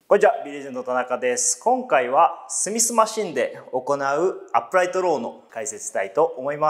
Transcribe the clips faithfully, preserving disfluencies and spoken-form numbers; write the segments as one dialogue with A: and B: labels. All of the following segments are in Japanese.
A: こんにちは、ビレジェンド田中です。今回はスミスマシンで行うアップライトローの解説したいと思います。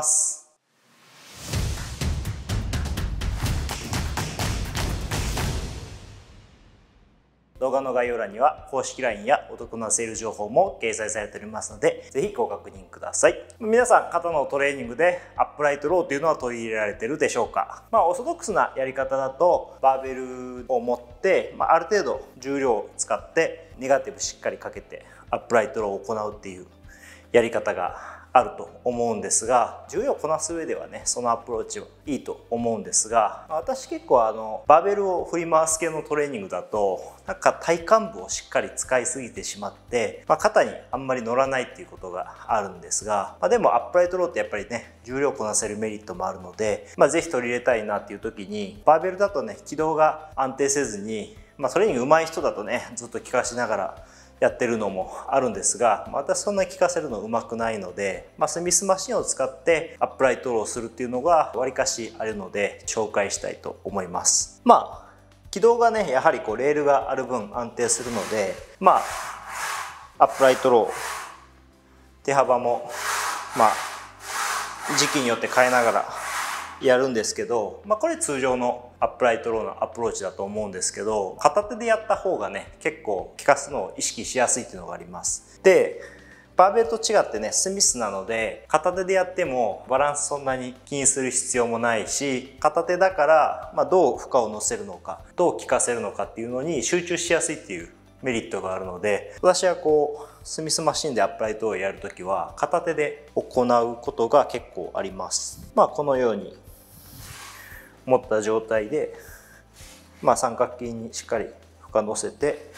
A: 動画の概要欄には公式 ライン やお得なセール情報も掲載されておりますので、ぜひご確認ください。皆さん、肩のトレーニングでアップライトローというのは取り入れられているでしょうか。まあ、オーソドックスなやり方だと、バーベルを持って、まあ、ある程度重量を使ってネガティブしっかりかけてアップライトローを行うっていうやり方があると思うんですが、重要をこなす上ではね、そのアプローチはいいと思うんですが、私結構あのバーベルを振り回す系のトレーニングだと、なんか体幹部をしっかり使いすぎてしまって、まあ、肩にあんまり乗らないっていうことがあるんですが、まあ、でもアップライトローってやっぱりね、重量をこなせるメリットもあるので、まあ、ぜひ取り入れたいなっていう時に、バーベルだとね、軌道が安定せずに、まあ、トレーニング上手い人だとね、ずっと効かしながらやってるのもあるんですが、私そんなに効かせるのうまくないので、まあ、スミスマシンを使ってアップライトローをするっていうのがわりかしあるので紹介したいと思います。まあ軌道がねやはりこうレールがある分安定するので、まあアップライトロー手幅もまあ時期によって変えながらやるんですけど、まあ、これ通常のアップライトローのアプローチだと思うんですけど、片手でやった方がね結構効かすのを意識しやすいっていうのがあります。でバーベルと違ってねスミスなので、片手でやってもバランスそんなに気にする必要もないし、片手だから、まあ、どう負荷を乗せるのかどう効かせるのかっていうのに集中しやすいっていうメリットがあるので、私はこうスミスマシンでアップライトをやるときは片手で行うことが結構あります。まあこのように持った状態で、まあ、三角形にしっかり負荷乗せて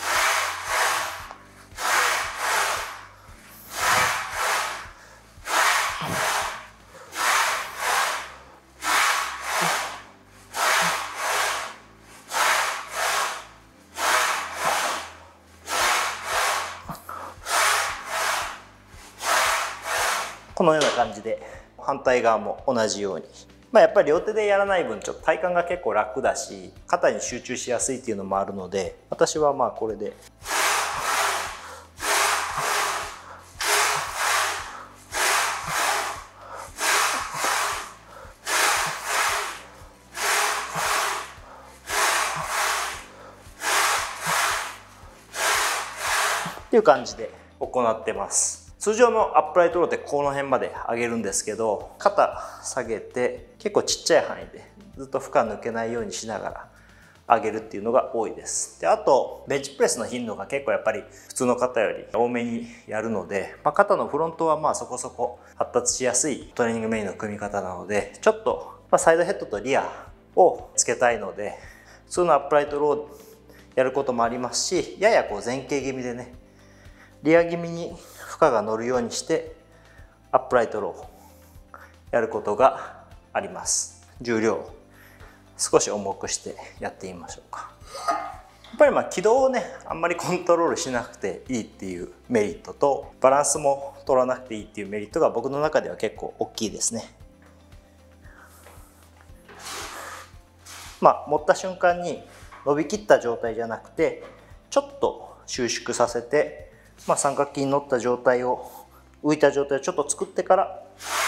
A: このような感じで反対側も同じように。まあやっぱり両手でやらない分ちょっと体幹が結構楽だし、肩に集中しやすいっていうのもあるので、私はまあこれでっていう感じで行ってます。通常のアップライトローってこの辺まで上げるんですけど、肩下げて結構ちっちゃい範囲でずっと負荷抜けないようにしながら上げるっていうのが多いです。であとベンチプレスの頻度が結構やっぱり普通の方より多めにやるので、まあ、肩のフロントはまあそこそこ発達しやすいトレーニングメインの組み方なので、ちょっとまあサイドヘッドとリアをつけたいので、普通のアップライトローやることもありますし、ややこう前傾気味でねリア気味に負荷が乗るようにしてアップライトローやることがあります。重量を少し重くしてやってみましょうか。やっぱりまあ軌道をねあんまりコントロールしなくていいっていうメリットと、バランスも取らなくていいっていうメリットが僕の中では結構大きいですね。まあ持った瞬間に伸びきった状態じゃなくて、ちょっと収縮させて、まあ、三角形に乗った状態を浮いた状態をちょっと作ってから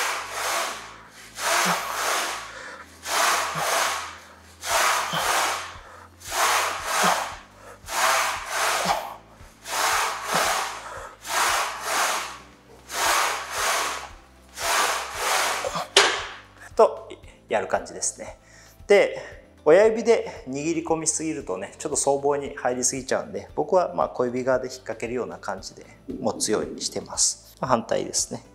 A: とやる感じですね。で親指で握り込みすぎるとねちょっと僧帽に入りすぎちゃうんで、僕はまあ小指側で引っ掛けるような感じで持つようにしてます。反対ですね。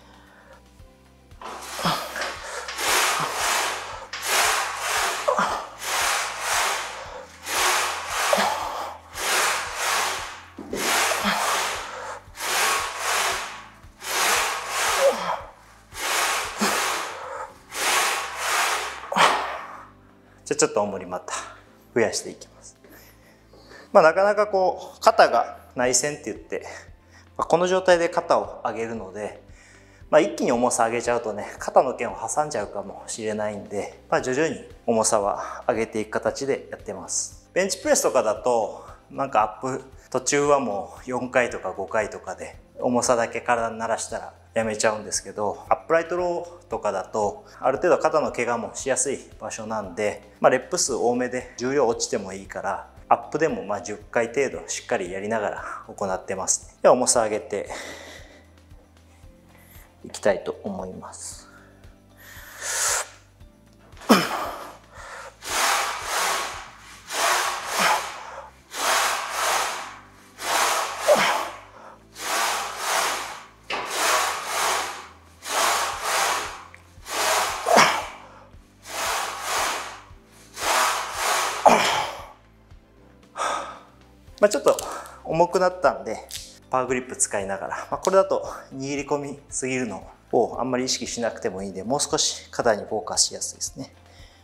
A: じゃあちょっと重りまた増やしていきます。まあ、なかなかこう肩が内旋って言って、まあ、この状態で肩を上げるので、まあ、一気に重さ上げちゃうとね肩の腱を挟んじゃうかもしれないんで、まあ、徐々に重さは上げていく形でやってます。ベンチプレスとかだとなんかアップ途中はもうよんかいとかごかいとかで重さだけ体に慣らしたらやめちゃうんですけど、アップライトローとかだとある程度肩の怪我もしやすい場所なんで、まあ、レップ数多めで重量落ちてもいいからアップでもまあじゅっかい程度しっかりやりながら行ってます。では重さ上げていきたいと思います。まあちょっと重くなったんでパワーグリップ使いながら、まあ、これだと握り込みすぎるのをあんまり意識しなくてもいいんで、もう少し肩にフォーカスしやすいですね。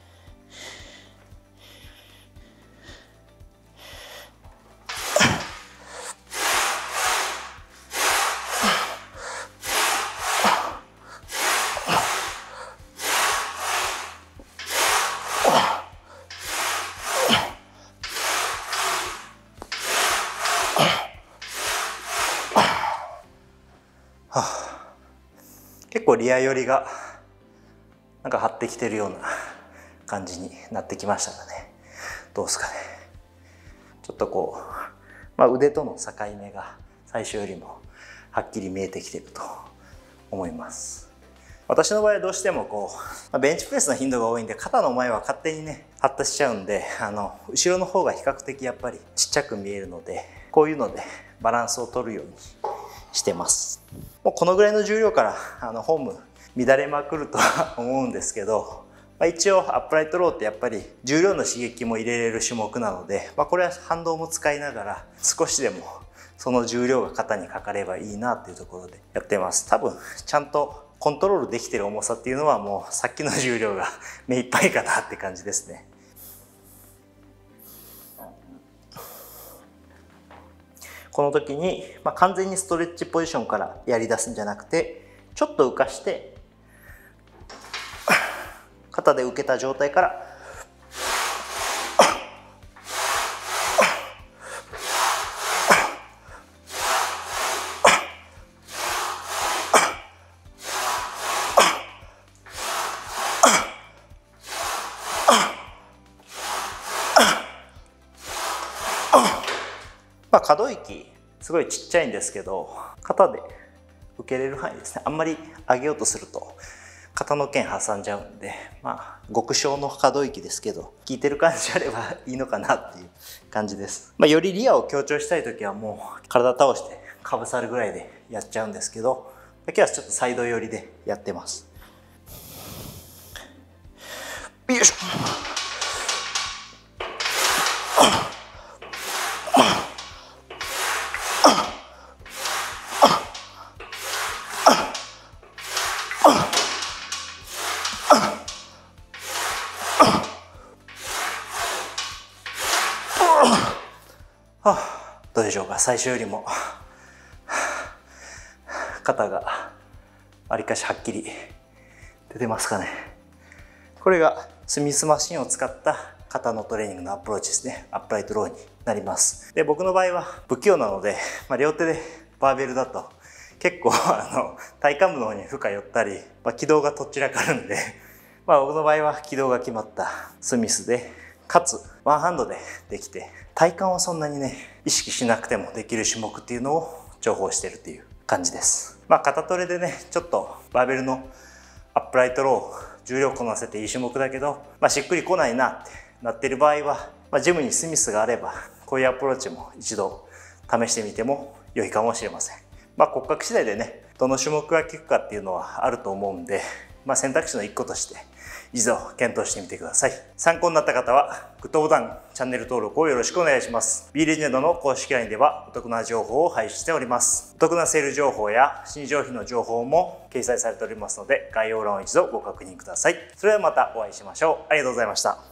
A: はあ、結構リア寄りがなんか張ってきてるような感じになってきましたかね。どうですかね。ちょっとこう、まあ、腕との境目が最初よりもはっきり見えてきてると思います。私の場合はどうしてもこう、まあ、ベンチプレスの頻度が多いんで肩の前は勝手にね発達しちゃうんで、あの後ろの方が比較的やっぱりちっちゃく見えるので、こういうのでバランスを取るようにしてます。もうこのぐらいの重量からあのフォーム乱れまくるとは思うんですけど、まあ、一応アップライトローってやっぱり重量の刺激も入れれる種目なので、まあ、これは反動も使いながら少しでもその重量が肩にかかればいいなっていうところでやってます。多分ちゃんとコントロールできてる重さっていうのはもうさっきの重量が目いっぱいかなって感じですね。この時に、まあ、完全にストレッチポジションからやり出すんじゃなくて、ちょっと浮かして肩で受けた状態からまあ可動域すごいちっちゃいんですけど、肩で受けれる範囲ですね。あんまり上げようとすると肩の腱挟んじゃうんで、まあ極小の可動域ですけど、効いてる感じあればいいのかなっていう感じです。まあ、よりリアを強調したい時はもう体倒してかぶさるぐらいでやっちゃうんですけど、今日はちょっとサイド寄りでやってます。よいしょ。はあ、どうでしょうか。最初よりも肩がわりかしはっきり出てますかね。これがスミスマシンを使った肩のトレーニングのアプローチですね。アップライトローになります。で、僕の場合は不器用なので、まあ、両手でバーベルだと結構あの体幹部の方に負荷寄ったり、まあ、軌道がとっちらかるんで、まあ、僕の場合は軌道が決まったスミスで、かつワンハンドでできて、体幹はそんなにね意識しなくてもできる種目っていうのを重宝してるっていう感じです。まあ肩トレでねちょっとバーベルのアップライトロー重量こなせていい種目だけど、まあ、しっくりこないなってなってる場合は、まあ、ジムにスミスがあればこういうアプローチも一度試してみても良いかもしれません。まあ骨格次第でねどの種目が効くかっていうのはあると思うんで、まあ、選択肢の一個として一度検討してみてください。参考になった方はグッドボタン、チャンネル登録をよろしくお願いします。B レジェンドの公式 ライン ではお得な情報を配信しております。お得なセール情報や新商品の情報も掲載されておりますので、概要欄を一度ご確認ください。それではまたお会いしましょう。ありがとうございました。